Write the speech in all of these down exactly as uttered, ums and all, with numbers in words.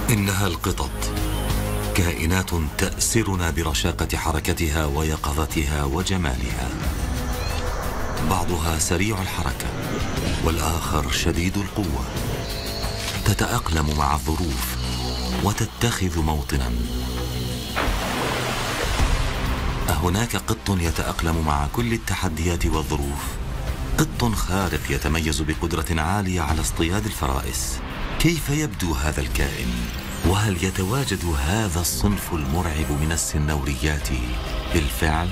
إنها القطط، كائنات تأسرنا برشاقة حركتها ويقظتها وجمالها. بعضها سريع الحركة والآخر شديد القوة، تتأقلم مع الظروف وتتخذ موطنا. أهناك قط يتأقلم مع كل التحديات والظروف؟ قط خارق يتميز بقدرة عالية على اصطياد الفرائس. كيف يبدو هذا الكائن؟ وهل يتواجد هذا الصنف المرعب من السنوريات بالفعل؟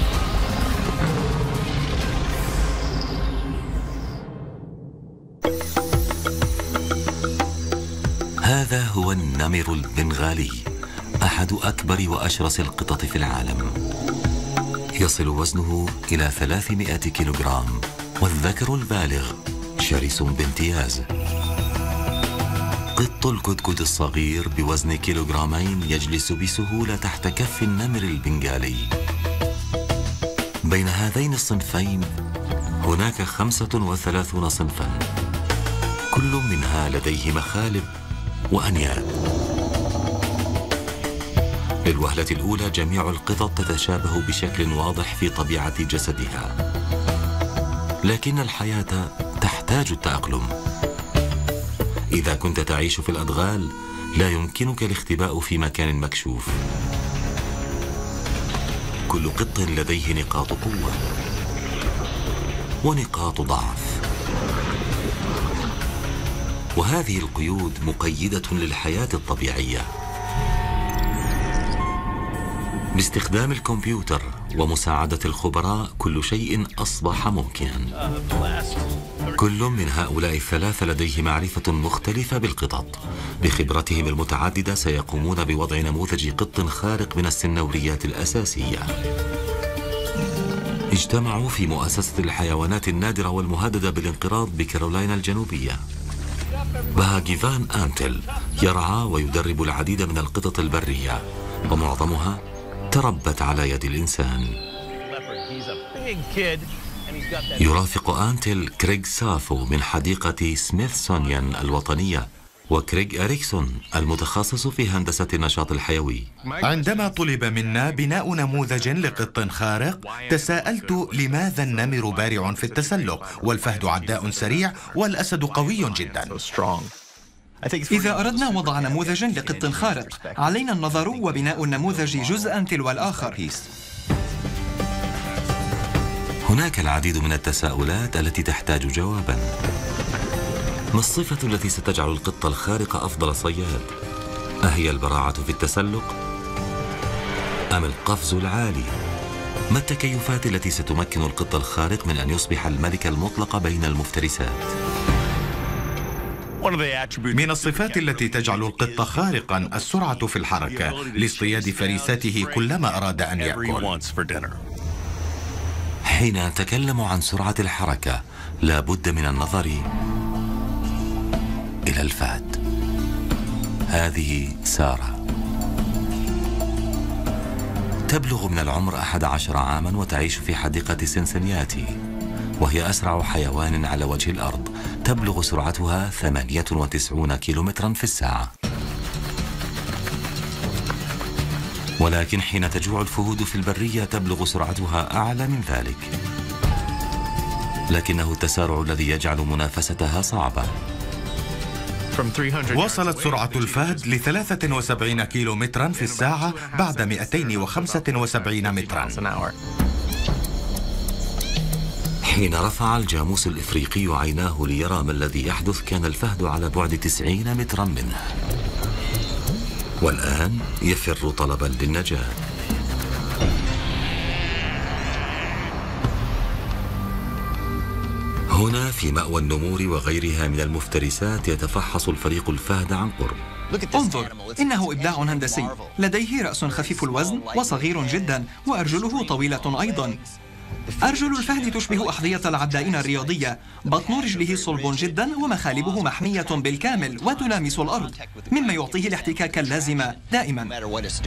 هذا هو النمر البنغالي، أحد أكبر وأشرس القطط في العالم. يصل وزنه إلى ثلاثمائة كيلوغرام، والذكر البالغ شرس بامتياز. قط الكدكد الصغير بوزن كيلوغرامين يجلس بسهولة تحت كف النمر البنغالي. بين هذين الصنفين هناك خمسة وثلاثون صنفا، كل منها لديه مخالب وأنياب. للوهلة الأولى جميع القطط تتشابه بشكل واضح في طبيعة جسدها، لكن الحياة تحتاج التأقلم. إذا كنت تعيش في الأدغال لا يمكنك الاختباء في مكان مكشوف. كل قط لديه نقاط قوة ونقاط ضعف، وهذه القيود مقيدة للحياة الطبيعية. باستخدام الكمبيوتر ومساعدة الخبراء كل شيء أصبح ممكنا. كل من هؤلاء الثلاثة لديه معرفة مختلفة بالقطط. بخبرتهم المتعددة سيقومون بوضع نموذج قط خارق من السنوريات الأساسية. اجتمعوا في مؤسسة الحيوانات النادرة والمهددة بالانقراض بكارولاينا الجنوبية. باهاجيفان آنتل يرعى ويدرب العديد من القطط البرية، ومعظمها تربت على يد الإنسان. يرافق آنتل كريغ سافو من حديقة سميثسونيان الوطنية، وكريغ إريكسون المتخصص في هندسة النشاط الحيوي. عندما طلب منا بناء نموذج لقط خارق، تساءلت لماذا النمر بارع في التسلق والفهد عداء سريع والأسد قوي جدا. إذا أردنا وضع نموذج لقط خارق علينا النظر وبناء النموذج جزءا تلو الآخر. هناك العديد من التساؤلات التي تحتاج جوابا. ما الصفة التي ستجعل القط الخارق أفضل صياد؟ أهي البراعة في التسلق؟ أم القفز العالي؟ ما التكيفات التي ستمكن القط الخارق من أن يصبح الملك المطلق بين المفترسات؟ من الصفات التي تجعل القط خارقا السرعة في الحركة لاصطياد فريسته كلما أراد أن يأكل. حين نتكلم عن سرعة الحركة لا بد من النظر إلى الفهد. هذه سارة، تبلغ من العمر أحد عشر عاما وتعيش في حديقة سنسنياتي، وهي أسرع حيوان على وجه الأرض. تبلغ سرعتها ثمانية وتسعين كيلومترا في الساعة. ولكن حين تجوع الفهود في البرية تبلغ سرعتها أعلى من ذلك، لكنه التسارع الذي يجعل منافستها صعبة. وصلت سرعة الفهد ل ثلاثة وسبعين كيلومترا في الساعة بعد مئتين وخمسة وسبعين مترا. حين رفع الجاموس الإفريقي عيناه ليرى ما الذي يحدث كان الفهد على بعد تسعين مترا منه، والآن يفر طلبا للنجاة. هنا في مأوى النمور وغيرها من المفترسات يتفحص الفريق الفهد عن قرب. انظر، إنه إبداع هندسي. لديه رأس خفيف الوزن وصغير جدا، وأرجله طويلة أيضا. أرجل الفهد تشبه أحذية العدائين الرياضية. بطن رجله صلب جدا ومخالبه محمية بالكامل وتلامس الأرض، مما يعطيه الاحتكاك اللازم دائما.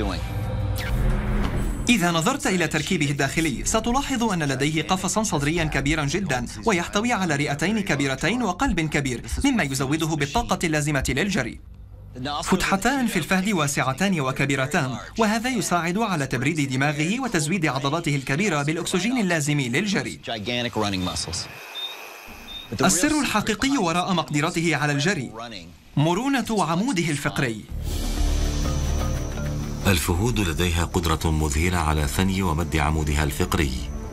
إذا نظرت إلى تركيبه الداخلي ستلاحظ أن لديه قفصا صدريا كبيرا جدا، ويحتوي على رئتين كبيرتين وقلب كبير، مما يزوده بالطاقة اللازمة للجري. فتحتان في الفهد واسعتان وكبيرتان، وهذا يساعد على تبريد دماغه وتزويد عضلاته الكبيرة بالأكسجين اللازم للجري. السر الحقيقي وراء مقدرته على الجري مرونة عموده الفقري. الفهود لديها قدرة مذهلة على ثني ومد عمودها الفقري.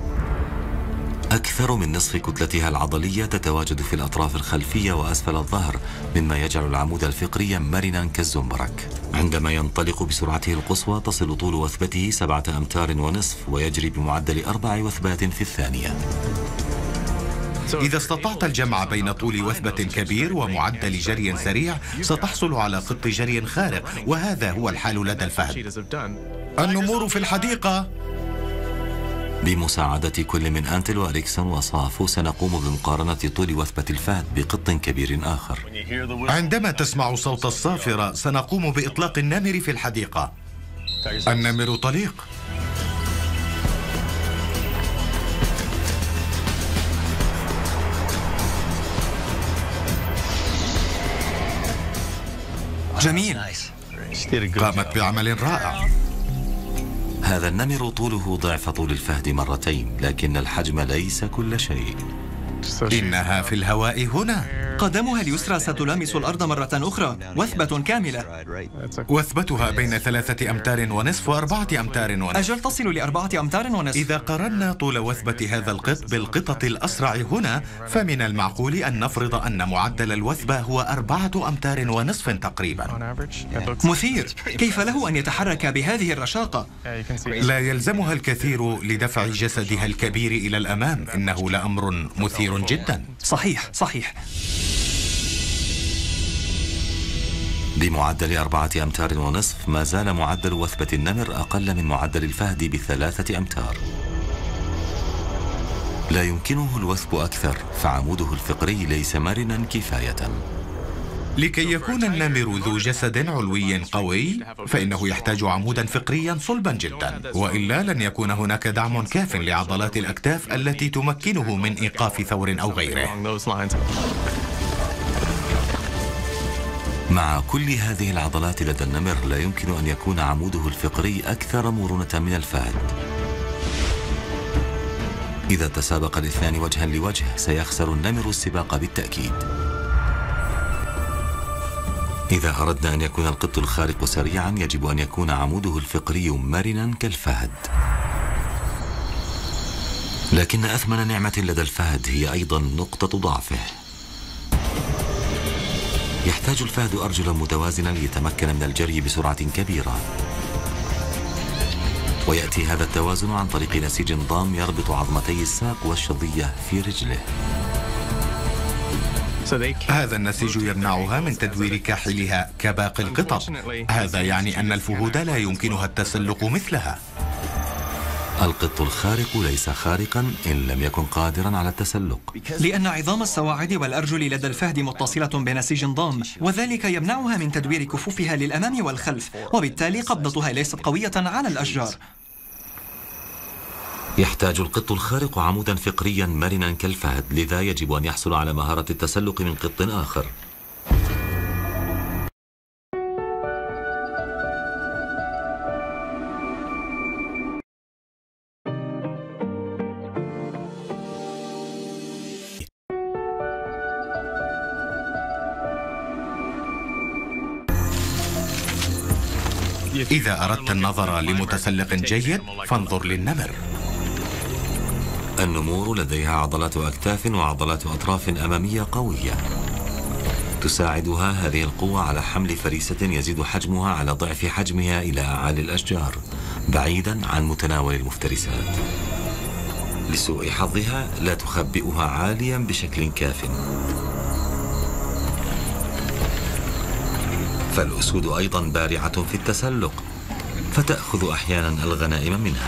أكثر من نصف كتلتها العضلية تتواجد في الأطراف الخلفية وأسفل الظهر، مما يجعل العمود الفقري مرنا كالزنبرك. عندما ينطلق بسرعته القصوى تصل طول وثبته سبعة أمتار ونصف، ويجري بمعدل أربع وثبات في الثانية. إذا استطعت الجمع بين طول وثبة كبير ومعدل جري سريع ستحصل على قط جري خارق، وهذا هو الحال لدى الفهد. النمور في الحديقة. بمساعدة كل من أنتل وأريكسون وصافو سنقوم بمقارنة طول وثبة الفهد بقط كبير آخر. عندما تسمع صوت الصافرة سنقوم بإطلاق النمر في الحديقة. النمر طليق. جميل. قامت بعمل رائع. هذا النمر طوله ضعف طول الفهد مرتين، لكن الحجم ليس كل شيء. إنها في الهواء هنا. قدمها اليسرى ستلامس الأرض مرة أخرى، وثبة كاملة. وثبتها بين ثلاثة أمتار ونصف وأربعة أمتار ونصف. أجل تصل لأربعة أمتار ونصف. إذا قارنا طول وثبة هذا القط بالقطط الأسرع هنا، فمن المعقول أن نفرض أن معدل الوثبة هو أربعة أمتار ونصف تقريبا. مثير. كيف له أن يتحرك بهذه الرشاقة؟ لا يلزمها الكثير لدفع جسدها الكبير إلى الأمام. إنه لأمر مثير جدا. صحيح صحيح. بمعدل أربعة أمتار ونصف ما زال معدل وثبة النمر أقل من معدل الفهد بثلاثة أمتار. لا يمكنه الوثب أكثر، فعموده الفقري ليس مرنا كفاية. لكي يكون النمر ذو جسد علوي قوي فإنه يحتاج عمودا فقريا صلبا جدا، وإلا لن يكون هناك دعم كاف لعضلات الأكتاف التي تمكنه من إيقاف ثور أو غيره. مع كل هذه العضلات لدى النمر لا يمكن أن يكون عموده الفقري أكثر مرونة من الفهد. إذا تسابق الاثنان وجها لوجه سيخسر النمر السباق بالتأكيد. إذا أردنا أن يكون القط الخارق سريعا يجب أن يكون عموده الفقري مرنا كالفهد. لكن أثمن نعمة لدى الفهد هي أيضا نقطة ضعفه. يحتاج الفهد أرجلا متوازنة ليتمكن من الجري بسرعة كبيرة، ويأتي هذا التوازن عن طريق نسيج ضام يربط عظمتي الساق والشظية في رجله. هذا النسيج يمنعها من تدوير كاحلها كباقي القطط. هذا يعني أن الفهود لا يمكنها التسلق مثلها. القط الخارق ليس خارقا إن لم يكن قادرا على التسلق، لأن عظام السواعد والأرجل لدى الفهد متصلة بنسيج ضام، وذلك يمنعها من تدوير كفوفها للأمام والخلف، وبالتالي قبضتها ليست قوية على الأشجار. يحتاج القط الخارق عمودا فقريا مرنا كالفهد، لذا يجب أن يحصل على مهارة التسلق من قط آخر. إذا أردت النظر لمتسلق جيد فانظر للنمر. النمور لديها عضلات أكتاف وعضلات أطراف أمامية قوية تساعدها هذه القوة على حمل فريسة يزيد حجمها على ضعف حجمها إلى أعالي الأشجار بعيدا عن متناول المفترسات. لسوء حظها لا تخبئها عاليا بشكل كاف. فالأسود أيضا بارعة في التسلق، فتأخذ أحيانا الغنائم منها.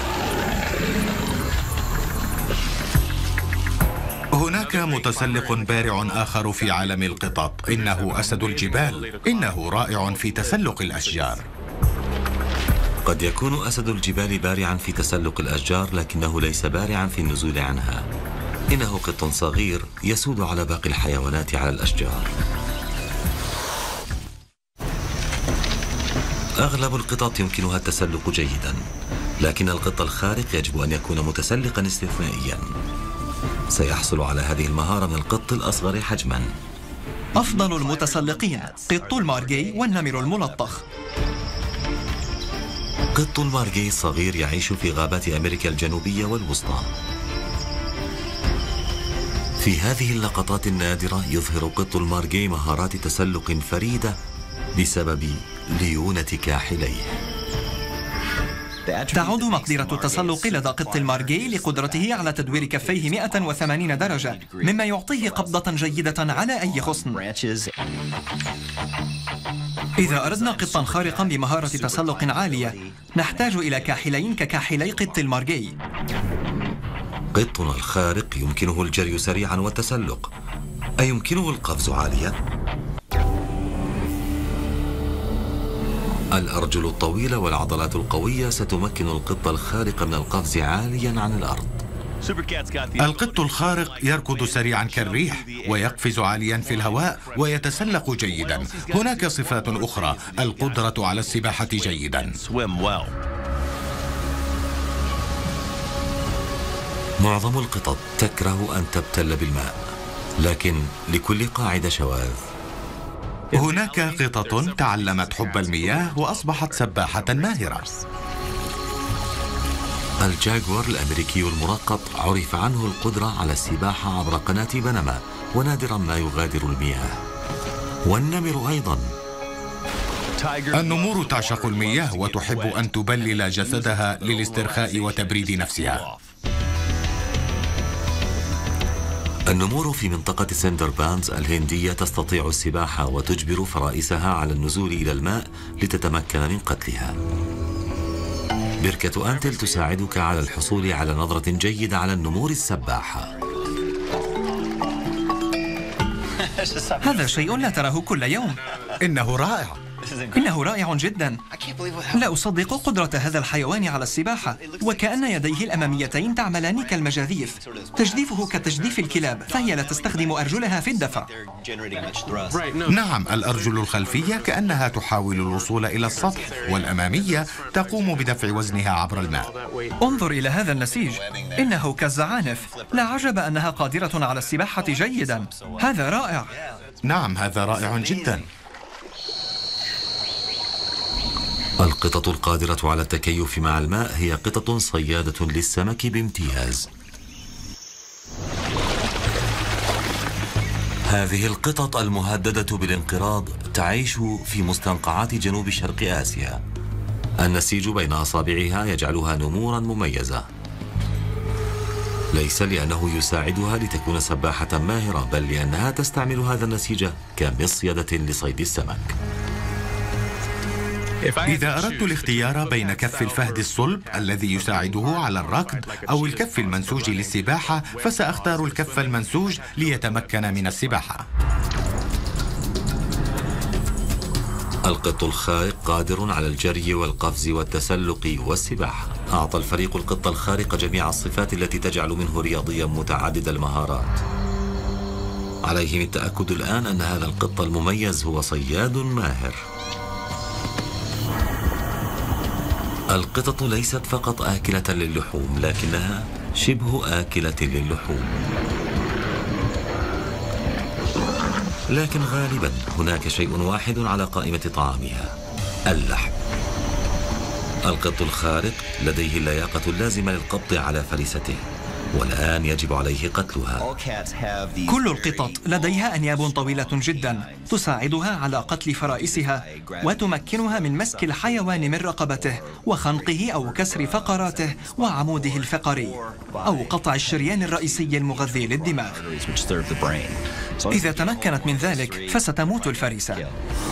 هناك متسلق بارع آخر في عالم القطط، إنه أسد الجبال. إنه رائع في تسلق الأشجار. قد يكون أسد الجبال بارعا في تسلق الأشجار، لكنه ليس بارعا في النزول عنها. إنه قط صغير يسود على باقي الحيوانات على الأشجار. أغلب القطط يمكنها التسلق جيدا، لكن القط الخارق يجب أن يكون متسلقا استثنائيا. سيحصل على هذه المهارة من القط الأصغر حجما. أفضل المتسلقين قط المارجي والنمر الملطخ. قط المارجي الصغير يعيش في غابات أمريكا الجنوبية والوسطى. في هذه اللقطات النادرة يظهر قط المارجي مهارات تسلق فريدة بسبب ليونة كاحليه. تعود مقدرة التسلق لدى قط المارجي لقدرته على تدوير كفيه مئة وثمانين درجة، مما يعطيه قبضة جيدة على أي خصن. إذا أردنا قطا خارقا بمهارة تسلق عالية، نحتاج إلى كاحلين ككاحلي قط المارجي. قطنا الخارق يمكنه الجري سريعا والتسلق، أيمكنه القفز عاليا؟ الأرجل الطويلة والعضلات القوية ستمكن القط الخارق من القفز عاليا عن الأرض. القط الخارق يركض سريعا كالريح ويقفز عاليا في الهواء ويتسلق جيدا. هناك صفات أخرى: القدرة على السباحة جيدا. معظم القطط تكره أن تبتل بالماء، لكن لكل قاعدة شواذ. هناك قطط تعلمت حب المياه وأصبحت سباحة ماهرة. الجاغور الأمريكي المرقط عرف عنه القدرة على السباحة عبر قناة بنما، ونادرا ما يغادر المياه. والنمر أيضا. النمور تعشق المياه وتحب أن تبلل جسدها للاسترخاء وتبريد نفسها. النمور في منطقة سندربانز الهندية تستطيع السباحة وتجبر فرائسها على النزول إلى الماء لتتمكن من قتلها. بركة أنتل تساعدك على الحصول على نظرة جيدة على النمور السباحة. هذا شيء لا تراه كل يوم. إنه رائع. إنه رائع جدا. لا أصدق قدرة هذا الحيوان على السباحة، وكأن يديه الأماميتين تعملان كالمجاذيف. تجديفه كتجديف الكلاب، فهي لا تستخدم أرجلها في الدفع. نعم، الأرجل الخلفية كأنها تحاول الوصول إلى السطح، والأمامية تقوم بدفع وزنها عبر الماء. انظر إلى هذا النسيج، إنه كالزعانف. لا عجب أنها قادرة على السباحة جيدا. هذا رائع. نعم، هذا رائع جدا. القطط القادرة على التكيف مع الماء هي قطط صيادة للسمك بامتياز. هذه القطط المهددة بالانقراض تعيش في مستنقعات جنوب شرق آسيا. النسيج بين أصابعها يجعلها نمورا مميزة، ليس لأنه يساعدها لتكون سباحة ماهرة، بل لأنها تستعمل هذا النسيج كمصيدة لصيد السمك. إذا أردت الاختيار بين كف الفهد الصلب الذي يساعده على الركض أو الكف المنسوج للسباحة، فسأختار الكف المنسوج ليتمكن من السباحة. القط الخارق قادر على الجري والقفز والتسلق والسباحة. أعطى الفريق القط الخارق جميع الصفات التي تجعل منه رياضيا متعدد المهارات. عليهم التأكد الآن أن هذا القط المميز هو صياد ماهر. القطط ليست فقط آكلة للحوم، لكنها شبه آكلة للحوم. لكن غالبا هناك شيء واحد على قائمة طعامها: اللحم. القط الخارق لديه اللياقة اللازمة للقبض على فريسته، والآن يجب عليه قتلها. كل القطط لديها أنياب طويلة جدا تساعدها على قتل فرائسها، وتمكنها من مسك الحيوان من رقبته وخنقه أو كسر فقراته وعموده الفقري، أو قطع الشريان الرئيسي المغذي للدماغ. إذا تمكنت من ذلك فستموت الفريسة.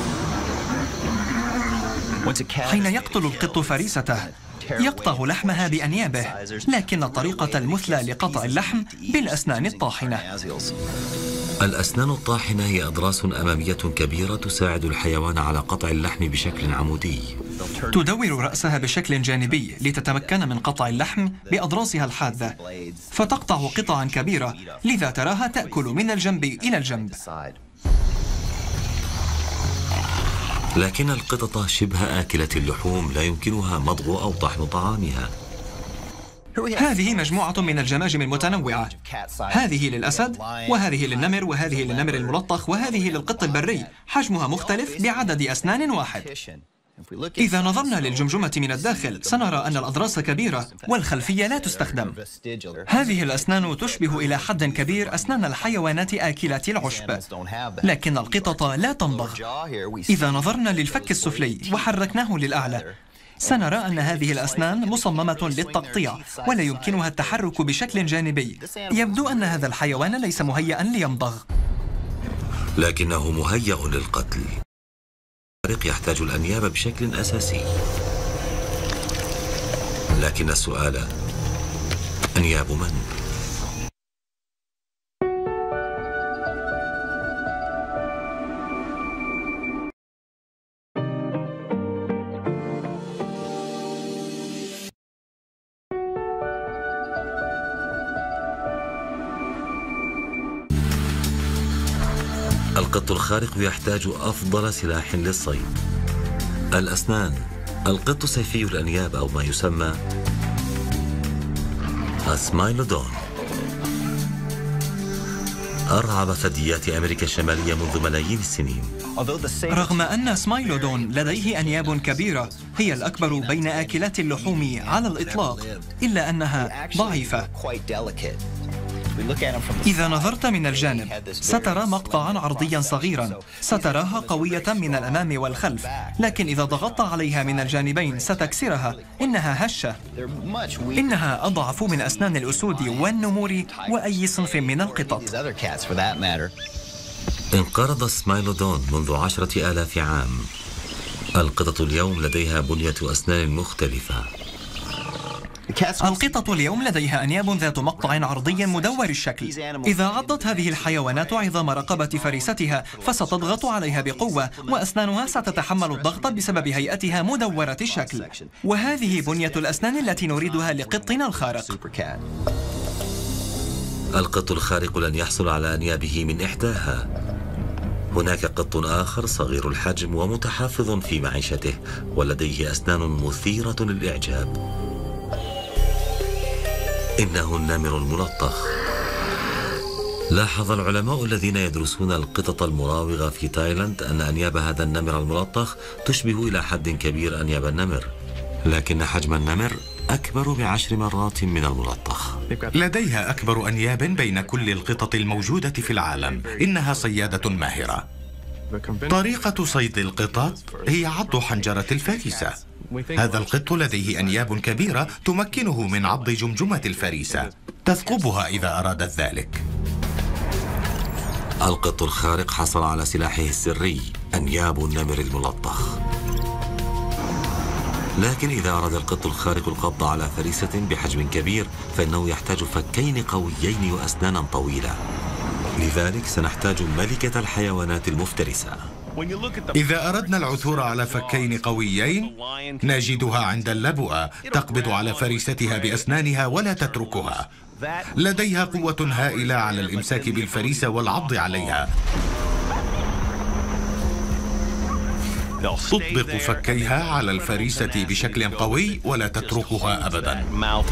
حين يقتل القط فريسته يقطع لحمها بأنيابه، لكن الطريقة المثلى لقطع اللحم بالأسنان الطاحنة. الأسنان الطاحنة هي أضراس أمامية كبيرة تساعد الحيوان على قطع اللحم بشكل عمودي. تدور رأسها بشكل جانبي لتتمكن من قطع اللحم بأضراسها الحادة، فتقطع قطعا كبيرة، لذا تراها تأكل من الجنب إلى الجنب. لكن القطط شبه آكلة اللحوم لا يمكنها مضغ أو طحن طعامها. هذه مجموعة من الجماجم المتنوعة، هذه للأسد، وهذه للنمر، وهذه للنمر الملطخ، وهذه للقط البري، حجمها مختلف بعدد أسنان واحد. إذا نظرنا للجمجمة من الداخل سنرى أن الأضراس كبيرة والخلفية لا تستخدم. هذه الأسنان تشبه إلى حد كبير أسنان الحيوانات آكلات العشب، لكن القطط لا تمضغ. إذا نظرنا للفك السفلي وحركناه للأعلى سنرى أن هذه الأسنان مصممة للتقطيع ولا يمكنها التحرك بشكل جانبي. يبدو أن هذا الحيوان ليس مهيئا ليمضغ، لكنه مهيأ للقتل. الخارق يحتاج الأنياب بشكل أساسي، لكن السؤال أنياب من؟ القط الخارق يحتاج أفضل سلاح للصيد: الأسنان. القط سيفي الأنياب أو ما يسمى السمايلودون. أرعب ثدييات أمريكا الشمالية منذ ملايين السنين. رغم أن سمايلودون لديه أنياب كبيرة، هي الأكبر بين آكلات اللحوم على الإطلاق، إلا أنها ضعيفة. إذا نظرت من الجانب سترى مقطعا عرضيا صغيرا، ستراها قوية من الأمام والخلف، لكن إذا ضغطت عليها من الجانبين ستكسرها. إنها هشة، إنها أضعف من أسنان الأسود والنمور وأي صنف من القطط. انقرض السمايلودون منذ عشرة آلاف عام. القطط اليوم لديها بنية أسنان مختلفة. القطط اليوم لديها أنياب ذات مقطع عرضي مدور الشكل. إذا عضت هذه الحيوانات عظام رقبة فريستها فستضغط عليها بقوة، وأسنانها ستتحمل الضغط بسبب هيئتها مدورة الشكل. وهذه بنية الأسنان التي نريدها لقطنا الخارق. القط الخارق لن يحصل على أنيابه من إحداها. هناك قط آخر صغير الحجم ومتحفظ في معيشته ولديه أسنان مثيرة للإعجاب. إنه النمر الملطخ. لاحظ العلماء الذين يدرسون القطط المراوغة في تايلاند أن أنياب هذا النمر الملطخ تشبه إلى حد كبير أنياب النمر، لكن حجم النمر أكبر بعشر مرات من الملطخ. لديها أكبر أنياب بين كل القطط الموجودة في العالم. إنها صيادة ماهرة. طريقة صيد القطط هي عض حنجرة الفريسة. هذا القط لديه أنياب كبيرة تمكنه من عض جمجمة الفريسة، تثقبها إذا أرادت ذلك. القط الخارق حصل على سلاحه السري: أنياب النمر الملطخ. لكن إذا أراد القط الخارق القبض على فريسة بحجم كبير فإنه يحتاج فكين قويين وأسنانا طويلة. لذلك سنحتاج ملكة الحيوانات المفترسة. إذا أردنا العثور على فكين قويين نجدها عند اللبؤة، تقبض على فريستها بأسنانها ولا تتركها. لديها قوة هائلة على الإمساك بالفريسة والعض عليها. تطبق فكيها على الفريسة بشكل قوي ولا تتركها أبدا.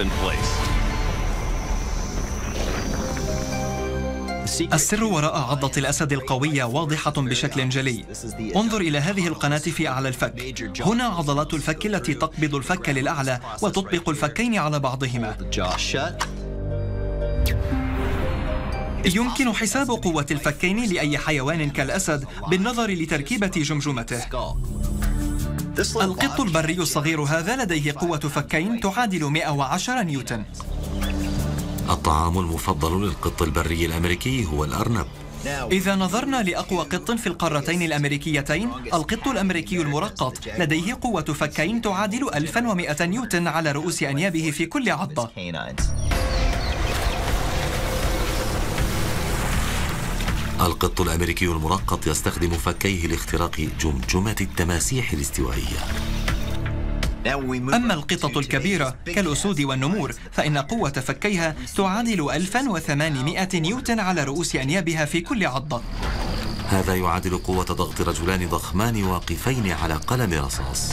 السر وراء عضة الأسد القوية واضحة بشكل جلي. انظر إلى هذه القناة في أعلى الفك. هنا عضلات الفك التي تقبض الفك للأعلى وتطبق الفكين على بعضهما. يمكن حساب قوة الفكين لأي حيوان كالأسد بالنظر لتركيبة جمجمته. القط البري الصغير هذا لديه قوة فكين تعادل مئة وعشرة نيوتن. الطعام المفضل للقط البري الأمريكي هو الأرنب. إذا نظرنا لأقوى قط في القارتين الأمريكيتين، القط الأمريكي المرقط لديه قوة فكين تعادل ألف ومئة نيوتن على رؤوس أنيابه في كل عضة. القط الأمريكي المرقط يستخدم فكيه لاختراق جمجمة التماسيح الاستوائية. أما القطط الكبيرة كالأسود والنمور فإن قوة فكيها تعادل ألف وثمانمئة نيوتن على رؤوس أنيابها في كل عضة. هذا يعادل قوة ضغط رجلان ضخمان واقفين على قلم رصاص.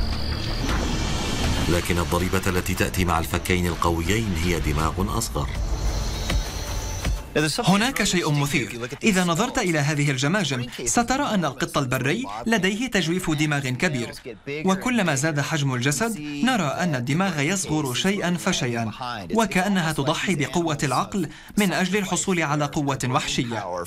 لكن الضريبة التي تأتي مع الفكين القويين هي دماغ أصغر. هناك شيء مثير. إذا نظرت إلى هذه الجماجم سترى أن القط البري لديه تجويف دماغ كبير، وكلما زاد حجم الجسد نرى أن الدماغ يصغر شيئا فشيئا، وكأنها تضحي بقوة العقل من أجل الحصول على قوة وحشية.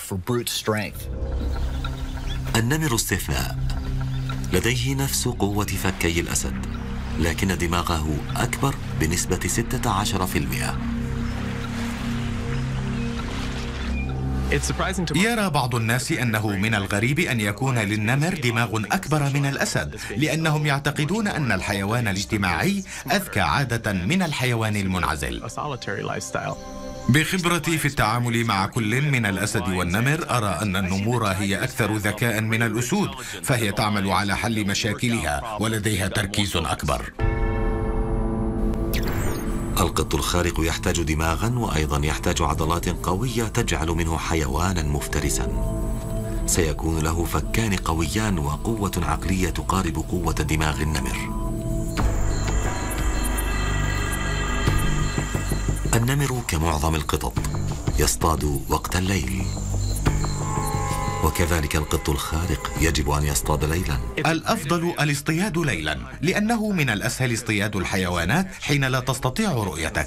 النمر استثناء، لديه نفس قوة فكي الأسد، لكن دماغه أكبر بنسبة ستة عشر بالمئة. يرى بعض الناس أنه من الغريب أن يكون للنمر دماغ أكبر من الأسد، لأنهم يعتقدون أن الحيوان الاجتماعي أذكى عادة من الحيوان المنعزل. بخبرتي في التعامل مع كل من الأسد والنمر أرى أن النمور هي أكثر ذكاء من الأسود، فهي تعمل على حل مشاكلها ولديها تركيز أكبر. القط الخارق يحتاج دماغا وأيضا يحتاج عضلات قوية تجعل منه حيوانا مفترسا. سيكون له فكان قويان وقوة عقلية تقارب قوة دماغ النمر. النمر كمعظم القطط يصطاد وقت الليل، وكذلك القط الخارق يجب أن يصطاد ليلا. الأفضل الاصطياد ليلا، لأنه من الأسهل اصطياد الحيوانات حين لا تستطيع رؤيتك.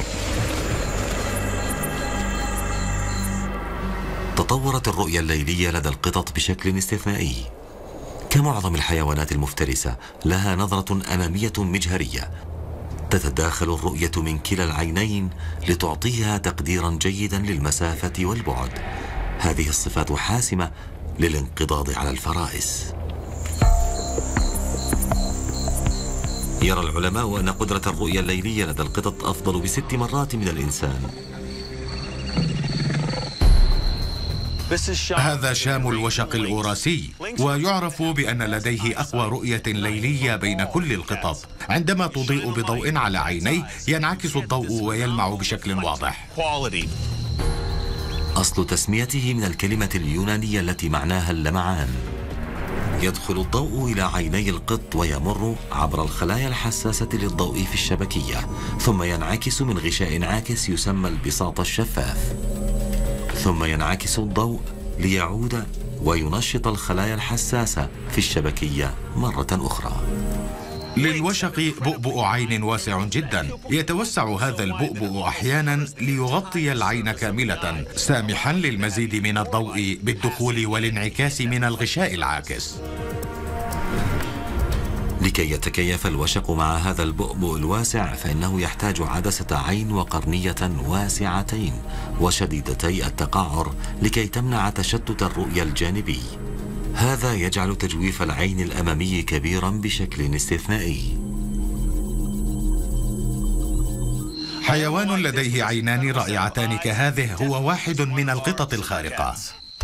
تطورت الرؤية الليلية لدى القطط بشكل استثنائي. كمعظم الحيوانات المفترسة لها نظرة أمامية مجهرية، تتداخل الرؤية من كلا العينين لتعطيها تقديرا جيدا للمسافة والبعد. هذه الصفات حاسمة للانقضاض على الفرائس. يرى العلماء أن قدرة الرؤية الليلية لدى القطط أفضل بست مرات من الإنسان. هذا شام الوشق الأوراسي، ويعرف بأن لديه أقوى رؤية ليلية بين كل القطط. عندما تضيء بضوء على عينيه ينعكس الضوء ويلمع بشكل واضح. أصل تسميته من الكلمة اليونانية التي معناها اللمعان. يدخل الضوء إلى عيني القط ويمر عبر الخلايا الحساسة للضوء في الشبكية، ثم ينعكس من غشاء عاكس يسمى البساط الشفاف، ثم ينعكس الضوء ليعود وينشط الخلايا الحساسة في الشبكية مرة أخرى. للوشق بؤبؤ عين واسع جدا، يتوسع هذا البؤبؤ أحيانا ليغطي العين كاملة، سامحا للمزيد من الضوء بالدخول والانعكاس من الغشاء العاكس. لكي يتكيف الوشق مع هذا البؤبؤ الواسع فإنه يحتاج عدسة عين وقرنية واسعتين وشديدتي التقعر لكي تمنع تشتت الرؤية الجانبي. هذا يجعل تجويف العين الأمامي كبيرا بشكل استثنائي. حيوان لديه عينان رائعتان كهذه هو واحد من القطط الخارقة.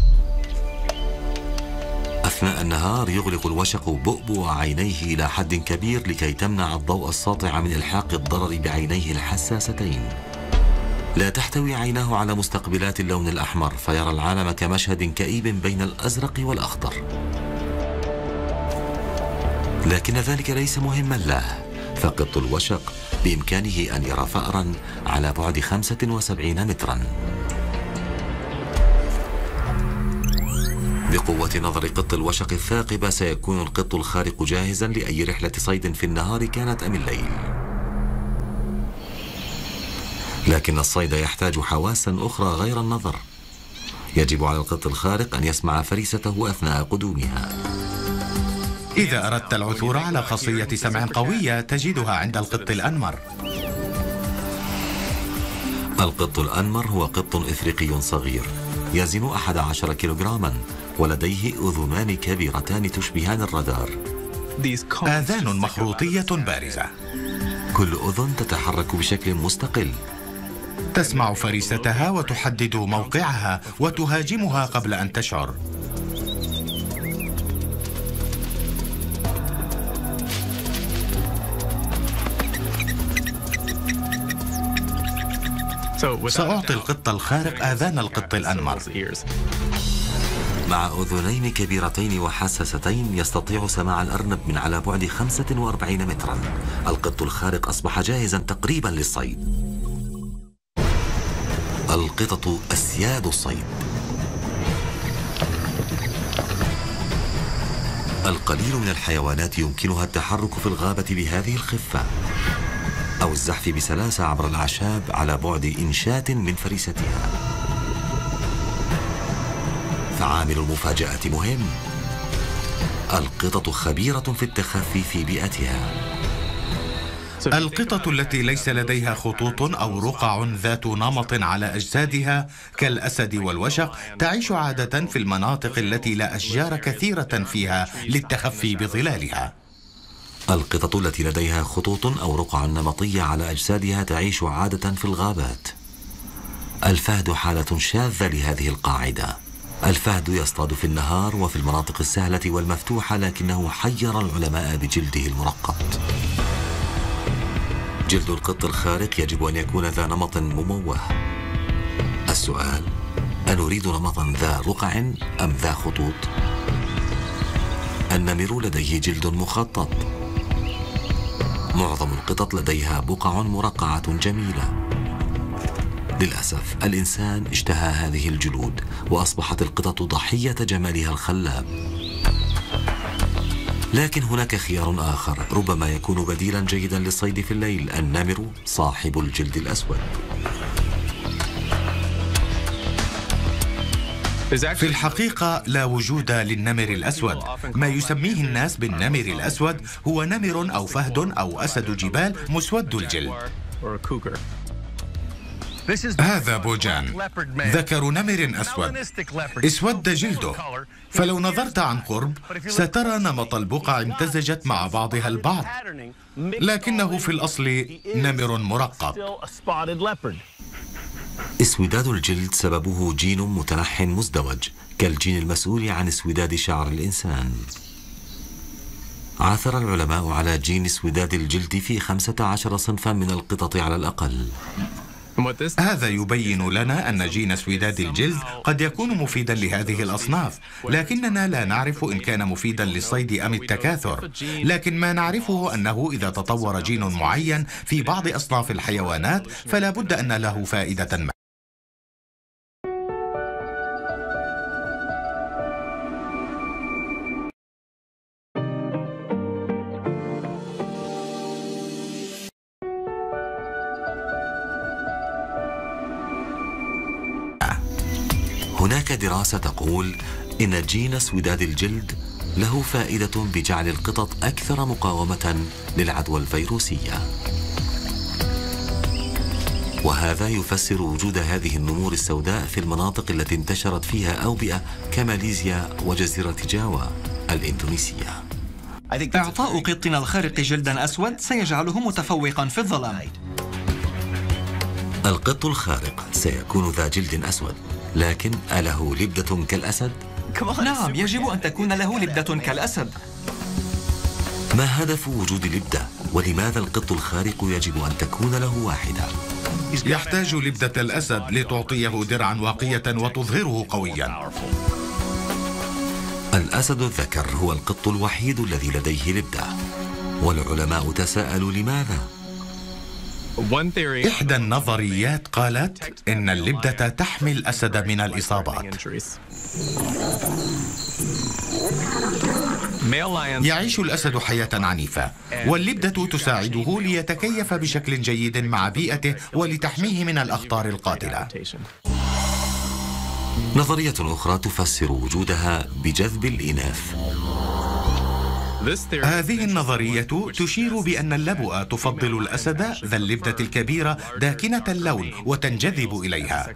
أثناء النهار يغلق الوشق بؤبؤ عينيه إلى حد كبير لكي تمنع الضوء الساطع من إلحاق الضرر بعينيه الحساستين. لا تحتوي عيناه على مستقبلات اللون الأحمر، فيرى العالم كمشهد كئيب بين الأزرق والأخضر. لكن ذلك ليس مهما له، فقط الوشق بإمكانه أن يرى فأرا على بعد خمسة وسبعين مترا. بقوة نظر قط الوشق الثاقبة سيكون القط الخارق جاهزا لأي رحلة صيد في النهار كانت أم الليل. لكن الصيد يحتاج حواسا أخرى غير النظر. يجب على القط الخارق أن يسمع فريسته أثناء قدومها. إذا أردت العثور على خاصية سمع قوية تجدها عند القط الأنمر. القط الأنمر هو قط إفريقي صغير يزن أحد عشر كيلوغراما، ولديه أذنان كبيرتان تشبهان الرادار. آذان مخروطية بارزة، كل أذن تتحرك بشكل مستقل. تسمع فريستها وتحدد موقعها وتهاجمها قبل أن تشعر. سأعطي القط الخارق آذان القط الأنمر. مع أذنين كبيرتين وحساستين يستطيع سماع الأرنب من على بعد خمسة وأربعين مترا. القط الخارق أصبح جاهزا تقريبا للصيد. القطط أسياد الصيد. القليل من الحيوانات يمكنها التحرك في الغابة بهذه الخفة أو الزحف بسلاسة عبر الأعشاب على بعد إنشات من فريستها. فعامل المفاجأة مهم. القطط خبيرة في التخفي في بيئتها. القطط التي ليس لديها خطوط أو رقع ذات نمط على أجسادها كالأسد والوشق تعيش عادة في المناطق التي لا أشجار كثيرة فيها للتخفي بظلالها. القطط التي لديها خطوط أو رقع نمطية على أجسادها تعيش عادة في الغابات. الفهد حالة شاذة لهذه القاعدة. الفهد يصطاد في النهار وفي المناطق السهلة والمفتوحة، لكنه حير العلماء بجلده المرقط. جلد القط الخارق يجب أن يكون ذا نمط مموه. السؤال: أنريد نمطا ذا رقع أم ذا خطوط؟ النمر لديه جلد مخطط. معظم القطط لديها بقع مرقعة جميلة. للأسف الإنسان اشتهى هذه الجلود وأصبحت القطط ضحية جمالها الخلاب. لكن هناك خيار آخر ربما يكون بديلا جيدا للصيد في الليل: النمر صاحب الجلد الأسود. في الحقيقة لا وجود للنمر الأسود. ما يسميه الناس بالنمر الأسود هو نمر أو فهد أو أسد جبال مسود الجلد. هذا بوجان، ذكر نمر أسود، اسود جلده، فلو نظرت عن قرب سترى نمط البقع امتزجت مع بعضها البعض، لكنه في الأصل نمر مرقط. اسوداد الجلد سببه جين متنح مزدوج كالجين المسؤول عن اسوداد شعر الإنسان. عثر العلماء على جين اسوداد الجلد في خمسة عشر صنفا من القطط على الأقل. هذا يبين لنا أن جين اسوداد الجلد قد يكون مفيدا لهذه الأصناف، لكننا لا نعرف إن كان مفيدا للصيد أم التكاثر. لكن ما نعرفه أنه إذا تطور جين معين في بعض أصناف الحيوانات فلا بد أن له فائدة ما. هناك دراسة تقول إن جين اسوداد الجلد له فائدة بجعل القطط أكثر مقاومة للعدوى الفيروسية، وهذا يفسر وجود هذه النمور السوداء في المناطق التي انتشرت فيها أوبئة كماليزيا وجزيرة جاوا الإندونيسية. إعطاء قطنا الخارق جلدا أسود سيجعله متفوقا في الظلام. القط الخارق سيكون ذا جلد أسود، لكن أله لبدة كالأسد؟ نعم، يجب أن تكون له لبدة كالأسد. ما هدف وجود لبدة؟ ولماذا القط الخارق يجب أن تكون له واحدة؟ يحتاج لبدة الأسد لتعطيه درعا واقية وتظهره قويا. الأسد الذكر هو القط الوحيد الذي لديه لبدة، والعلماء تساءلوا لماذا؟ إحدى النظريات قالت إن اللبدة تحمي الأسد من الإصابات. يعيش الأسد حياة عنيفة، واللبدة تساعده ليتكيف بشكل جيد مع بيئته ولتحميه من الأخطار القاتلة. نظرية أخرى تفسر وجودها بجذب الإناث. هذه النظرية تشير بأن اللبؤة تفضل الأسد ذا اللبدة الكبيرة داكنة اللون وتنجذب إليها.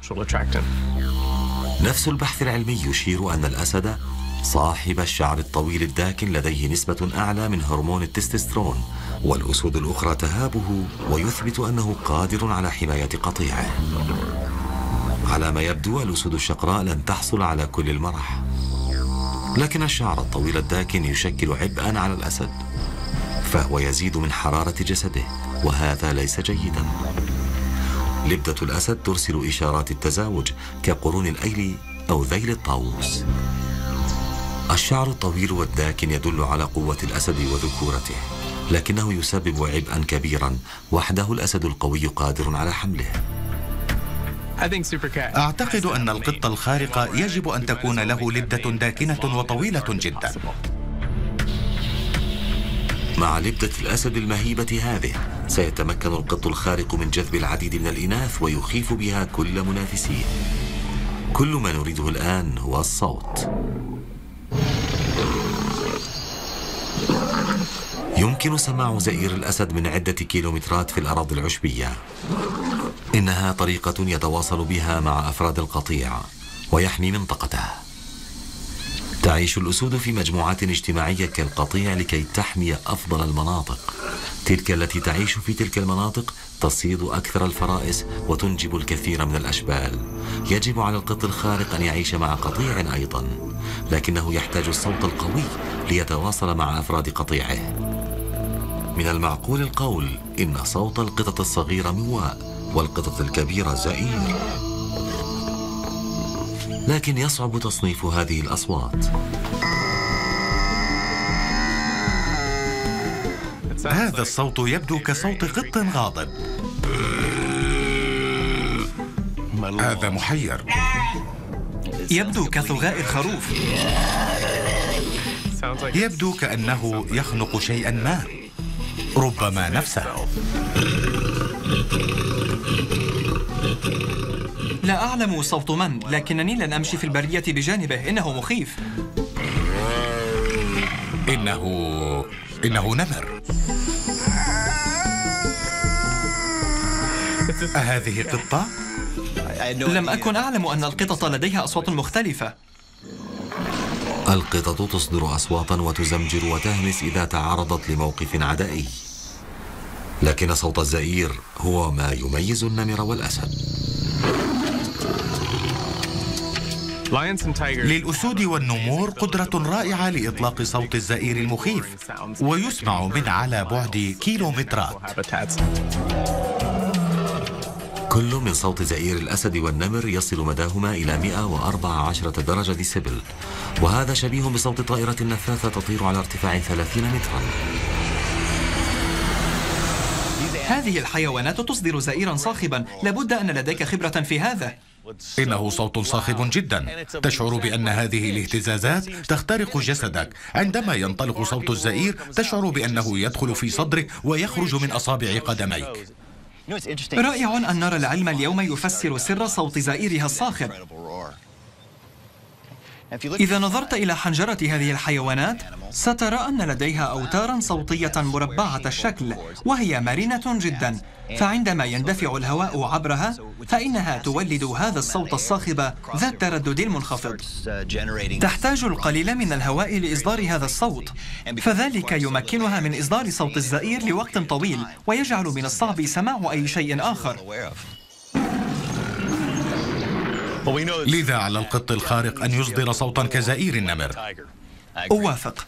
نفس البحث العلمي يشير أن الأسد صاحب الشعر الطويل الداكن لديه نسبة أعلى من هرمون التستوستيرون، والأسود الأخرى تهابه ويثبت أنه قادر على حماية قطيعه. على ما يبدو الأسود الشقراء لن تحصل على كل المرح، لكن الشعر الطويل الداكن يشكل عبئا على الأسد، فهو يزيد من حرارة جسده، وهذا ليس جيدا. لبدة الأسد ترسل إشارات التزاوج كقرون الأيل أو ذيل الطاووس. الشعر الطويل والداكن يدل على قوة الأسد وذكورته، لكنه يسبب عبئا كبيرا وحده الأسد القوي قادر على حمله. أعتقد أن القط الخارق يجب أن تكون له لبدة داكنة وطويلة جدا. مع لبدة الأسد المهيبة هذه سيتمكن القط الخارق من جذب العديد من الإناث ويخيف بها كل منافسيه. كل ما نريده الآن هو الصوت. يمكن سماع زئير الأسد من عدة كيلومترات في الأراضي العشبية. إنها طريقة يتواصل بها مع أفراد القطيع ويحمي منطقته. تعيش الأسود في مجموعات اجتماعية كالقطيع لكي تحمي أفضل المناطق. تلك التي تعيش في تلك المناطق تصيد أكثر الفرائس وتنجب الكثير من الأشبال. يجب على القط الخارق أن يعيش مع قطيع أيضا، لكنه يحتاج الصوت القوي ليتواصل مع أفراد قطيعه. من المعقول القول إن صوت القطط الصغيرة مواء والقطط الكبيرة زئير، لكن يصعب تصنيف هذه الأصوات. هذا الصوت يبدو كصوت قط غاضب. هذا محير. يبدو كثغاء الخروف. يبدو كأنه يخنق شيئا ما، ربما نفسه. لا أعلم صوت من، لكنني لن أمشي في البرية بجانبه. إنه مخيف. إنه إنه نمر. أهذه قطة؟ لم أكن أعلم أن القطط لديها أصوات مختلفة. القطط تصدر أصواتا وتزمجر وتهمس إذا تعرضت لموقف عدائي، لكن صوت الزئير هو ما يميز النمر والأسد. للأسود والنمور قدرة رائعة لإطلاق صوت الزئير المخيف، ويسمع من على بعد كيلومترات. كل من صوت زئير الأسد والنمر يصل مداهما إلى مئة وأربعة عشر درجة ديسيبل، وهذا شبيه بصوت طائرة نفاثة تطير على ارتفاع ثلاثين مترا. هذه الحيوانات تصدر زئيرا صاخبا. لابد أن لديك خبرة في هذا. إنه صوت صاخب جدا. تشعر بأن هذه الاهتزازات تخترق جسدك. عندما ينطلق صوت الزئير تشعر بأنه يدخل في صدرك ويخرج من أصابع قدميك. رائع أن نرى العلم اليوم يفسر سر صوت زئيرها الصاخب. إذا نظرت إلى حنجرة هذه الحيوانات سترى أن لديها أوتارا صوتية مربعة الشكل، وهي مرنة جدا، فعندما يندفع الهواء عبرها فإنها تولد هذا الصوت الصاخب ذات التردد المنخفض. تحتاج القليل من الهواء لإصدار هذا الصوت، فذلك يمكنها من إصدار صوت الزئير لوقت طويل، ويجعل من الصعب سماع أي شيء آخر. لذا على القط الخارق أن يصدر صوتا كزئير النمر. أوافق.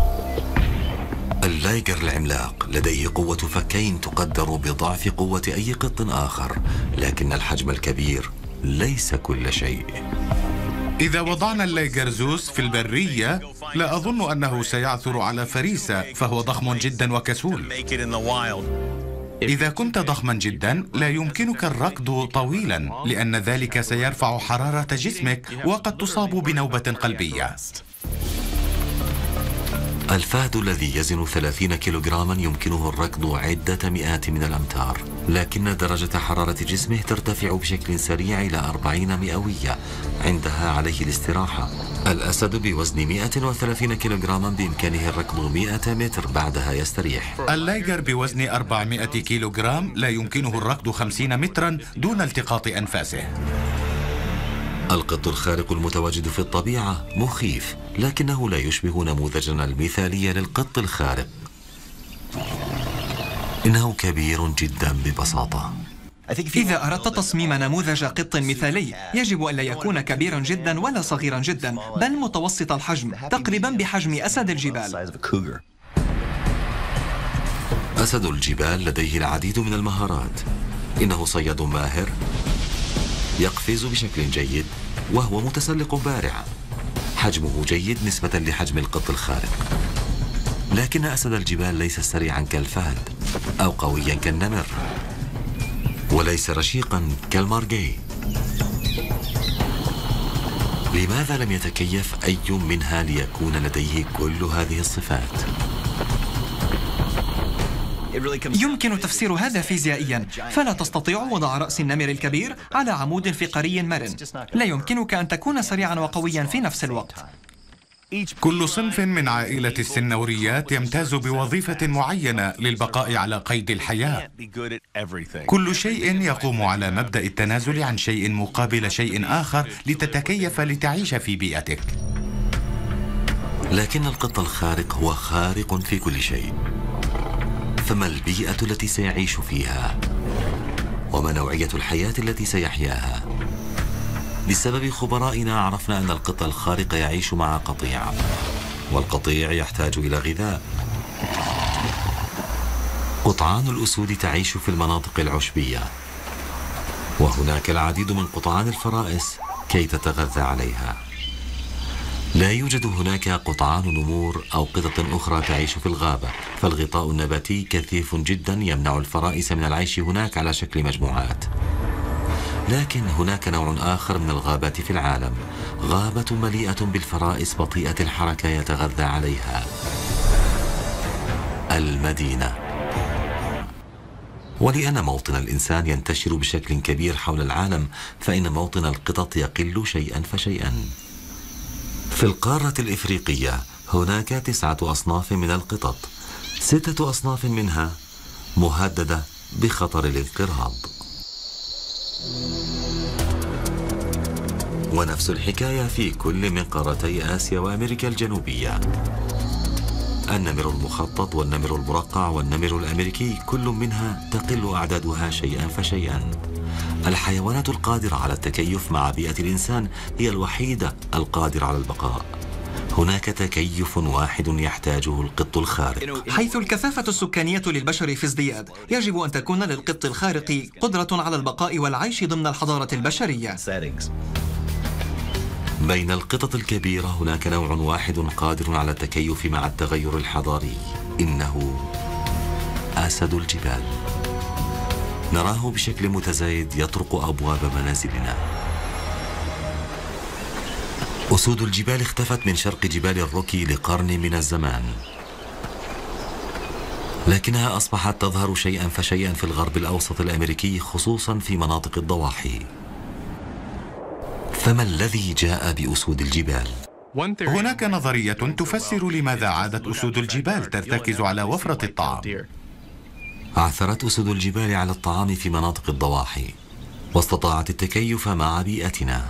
اللايجر العملاق لديه قوة فكين تقدر بضعف قوة أي قط آخر، لكن الحجم الكبير ليس كل شيء. إذا وضعنا اللايجر زوس في البرية لا أظن أنه سيعثر على فريسة، فهو ضخم جدا وكسول. إذا كنت ضخما جدا لا يمكنك الركض طويلا، لأن ذلك سيرفع حرارة جسمك وقد تصاب بنوبة قلبية. الفهد الذي يزن ثلاثين كيلوغراما يمكنه الركض عدة مئات من الأمتار، لكن درجة حرارة جسمه ترتفع بشكل سريع إلى أربعين مئوية، عندها عليه الاستراحة. الأسد بوزن مئة وثلاثين كيلوغراما بإمكانه الركض مئة متر، بعدها يستريح. اللايجر بوزن أربعمئة كيلوغرام لا يمكنه الركض خمسين مترا دون التقاط أنفاسه. القط الخارق المتواجد في الطبيعة مخيف، لكنه لا يشبه نموذجنا المثالي للقط الخارق. إنه كبير جدا ببساطة. إذا أردت تصميم نموذج قط مثالي يجب أن لا يكون كبيرا جدا ولا صغيرا جدا، بل متوسط الحجم، تقريبا بحجم أسد الجبال. أسد الجبال لديه العديد من المهارات. إنه صياد ماهر، يقفز بشكل جيد، وهو متسلق بارع. حجمه جيد نسبة لحجم القط الخارق، لكن أسد الجبال ليس سريعا كالفهد أو قويا كالنمر، وليس رشيقا كالمارجي. لماذا لم يتكيف أي منها ليكون لديه كل هذه الصفات؟ يمكن تفسير هذا فيزيائيا، فلا تستطيع وضع رأس النمر الكبير على عمود فقري مرن. لا يمكنك أن تكون سريعا وقويا في نفس الوقت. كل صنف من عائلة السنوريات يمتاز بوظيفة معينة للبقاء على قيد الحياة. كل شيء يقوم على مبدأ التنازل عن شيء مقابل شيء آخر لتتكيف لتعيش في بيئتك. لكن القط الخارق هو خارق في كل شيء. فما البيئة التي سيعيش فيها؟ وما نوعية الحياة التي سيحياها؟ بسبب خبرائنا عرفنا أن القط الخارق يعيش مع قطيع، والقطيع يحتاج إلى غذاء. قطعان الأسود تعيش في المناطق العشبية، وهناك العديد من قطعان الفرائس كي تتغذى عليها. لا يوجد هناك قطعان نمور أو قطط أخرى تعيش في الغابة، فالغطاء النباتي كثيف جدا يمنع الفرائس من العيش هناك على شكل مجموعات. لكن هناك نوع آخر من الغابات في العالم، غابة مليئة بالفرائس بطيئة الحركة يتغذى عليها. المدينة. ولأن موطن الإنسان ينتشر بشكل كبير حول العالم، فإن موطن القطط يقل شيئا فشيئا. في القارة الإفريقية هناك تسعة أصناف من القطط، ستة أصناف منها مهددة بخطر الانقراض. ونفس الحكاية في كل من قارتي آسيا وأمريكا الجنوبية. النمر المخطط والنمر المرقع والنمر الأمريكي كل منها تقل أعدادها شيئا فشيئا. الحيوانات القادرة على التكيف مع بيئة الإنسان هي الوحيدة القادرة على البقاء. هناك تكيف واحد يحتاجه القط الخارق. حيث الكثافة السكانية للبشر في ازدياد، يجب أن تكون للقط الخارق قدرة على البقاء والعيش ضمن الحضارة البشرية. بين القطط الكبيرة هناك نوع واحد قادر على التكيف مع التغير الحضاري، إنه أسد الجبال. نراه بشكل متزايد يطرق أبواب منازلنا. أسود الجبال اختفت من شرق جبال الروكي لقرن من الزمان، لكنها أصبحت تظهر شيئا فشيئا في الغرب الأوسط الأمريكي، خصوصا في مناطق الضواحي. فما الذي جاء بأسود الجبال؟ هناك نظرية تفسر لماذا عادت أسود الجبال ترتكز على وفرة الطعام. عثرت أسود الجبال على الطعام في مناطق الضواحي، واستطاعت التكيف مع بيئتنا.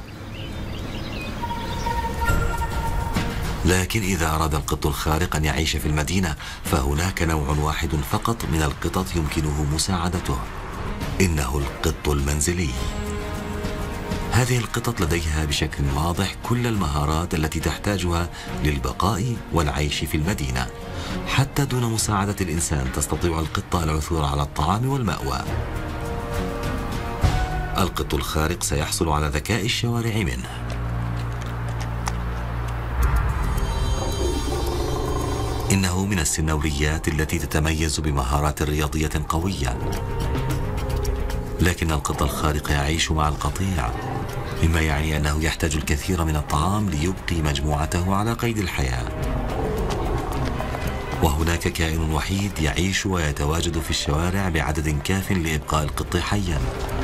لكن إذا أراد القط الخارق أن يعيش في المدينة، فهناك نوع واحد فقط من القطط يمكنه مساعدته، إنه القط المنزلي. هذه القطط لديها بشكل واضح كل المهارات التي تحتاجها للبقاء والعيش في المدينة. حتى دون مساعدة الإنسان تستطيع القطة العثور على الطعام والمأوى. القط الخارق سيحصل على ذكاء الشوارع منه. إنه من السنوريات التي تتميز بمهارات رياضية قوية، لكن القط الخارق يعيش مع القطيع، مما يعني أنه يحتاج الكثير من الطعام ليبقي مجموعته على قيد الحياة. وهناك كائن وحيد يعيش ويتواجد في الشوارع بعدد كاف لإبقاء القط حيا،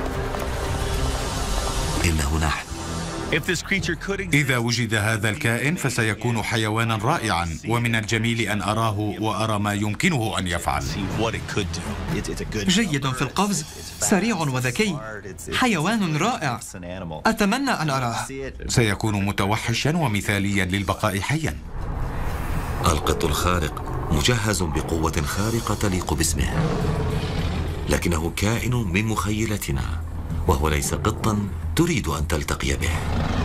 إنه نحن. إذا وجد هذا الكائن فسيكون حيوانا رائعا، ومن الجميل أن أراه وأرى ما يمكنه أن يفعل. جيد في القفز، سريع وذكي، حيوان رائع، أتمنى أن أراه. سيكون متوحشا ومثاليا للبقاء حيا. القط الخارق مجهز بقوة خارقة تليق باسمه، لكنه كائن من مخيلتنا، وهو ليس قطا تريد أن تلتقي به.